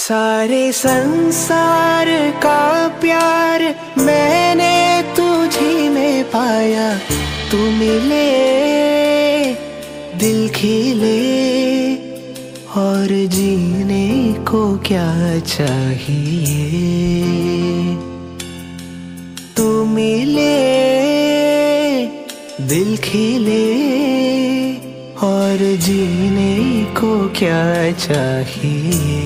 सारे संसार का प्यार मैंने तुझी में पाया। तू मिले दिल खिले और जीने को क्या चाहिए। तू मिले दिल खिले और जीने को क्या चाहिए।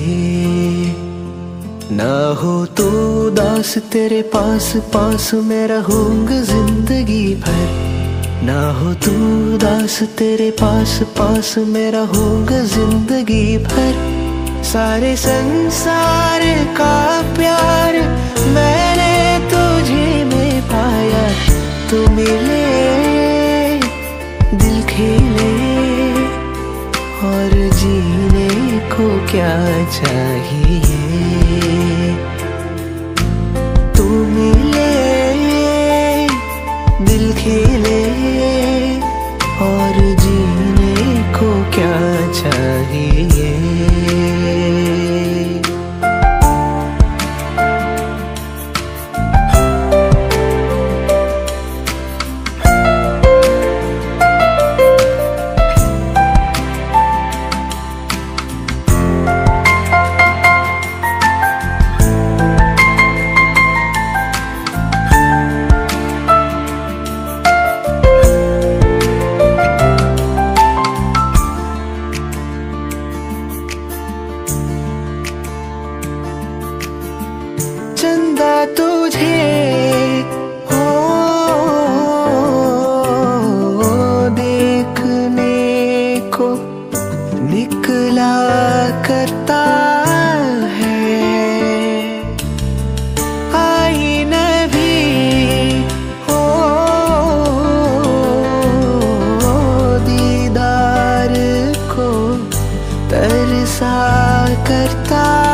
ना हो तू उदास तेरे पास पास मैं रहूंगा जिंदगी भर। ना हो तू उदास तेरे पास पास मैं रहूंगा जिंदगी भर। सारे संसार का प्यार मैंने तुझे में पाया। तू मिले दिल खिले और जीने को क्या चाहिए। तू मिले दिल खिले और जीने को क्या चाहिए। चंदा तुझे हो देखने को निकला करता है। आईना भी हो दीदार को तरसा करता